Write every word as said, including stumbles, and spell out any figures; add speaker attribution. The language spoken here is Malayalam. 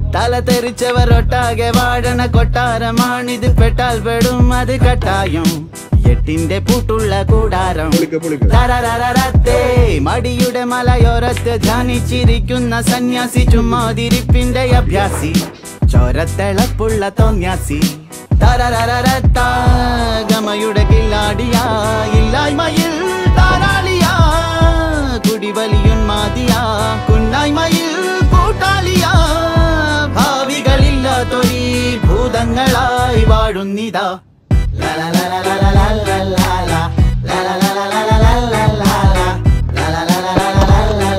Speaker 1: തല തെറിച്ചവരൊട്ടാകെ വാഴണ കൊട്ടാരമാണിത്. പെട്ടാൽ പെടും അത് കട്ടായം. എട്ടിന്റെ പൂട്ടുള്ള കൂടാരം. തരരരരത്തേ മടിയുടെ മലയോരത്ത് ധ്യാനിച്ചിരിക്കുന്ന സന്യാസി. ചുമ്മാതിരിപ്പിന്റെ അഭ്യാസി. ചോരത്തിളപ്പുള്ള തോന്യാസി. തരരരരത്ത ഗമയുടെ കില്ലാടിയാ. ഇല്ലായ്മയിൽ താരാളിയാ. കുടിവലിയുന്മാതിയാ. കുന്നായ്മയിൽ കൂട്ടാളിയാ. ഭാവികളില്ലാത്തൊരീ ഭൂതങ്ങളായി വാഴുന്നിതാ. La la la la la la la la.